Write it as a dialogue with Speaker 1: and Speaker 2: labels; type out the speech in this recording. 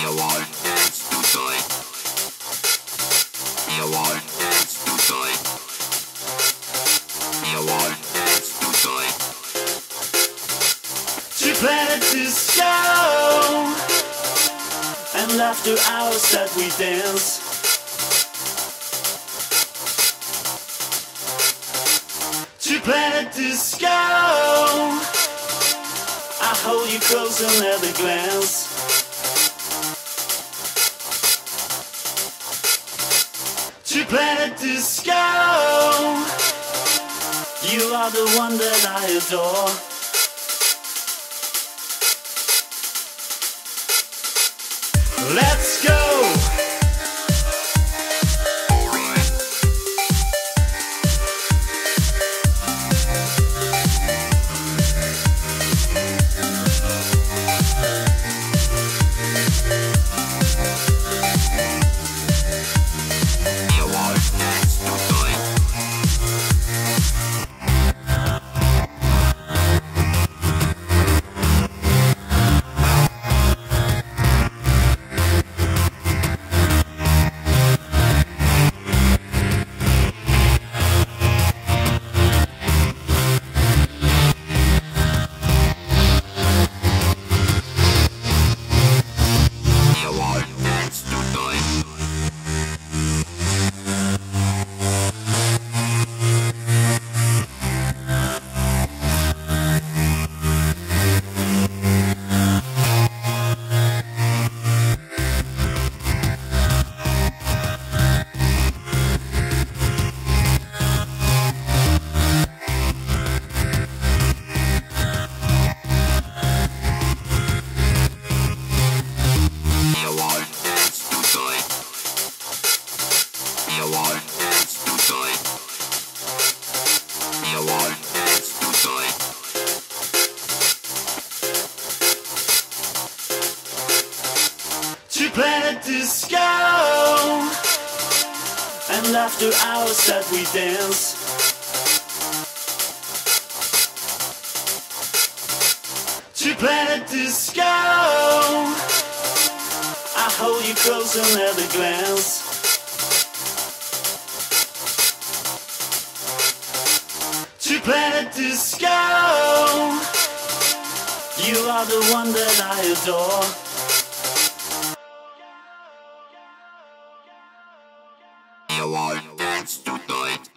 Speaker 1: To planet disco and laughter hours that we dance. To planet disco, I hold you close and at a glance. To planet disco, you are the one that I adore. Let's go! To planet disco and laughter hours that we dance. To planet disco, I hold you close and at a glance. To planet disco, you are the one that I adore.
Speaker 2: You want dance tonight?